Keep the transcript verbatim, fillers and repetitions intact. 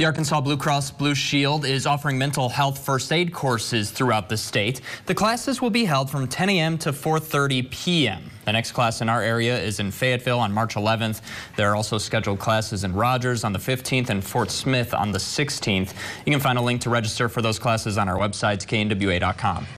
The Arkansas Blue Cross Blue Shield is offering mental health first aid courses throughout the state. The classes will be held from ten A M to four thirty P M The next class in our area is in Fayetteville on March eleventh. There are also scheduled classes in Rogers on the fifteenth and Fort Smith on the sixteenth. You can find a link to register for those classes on our website, K N W A dot com.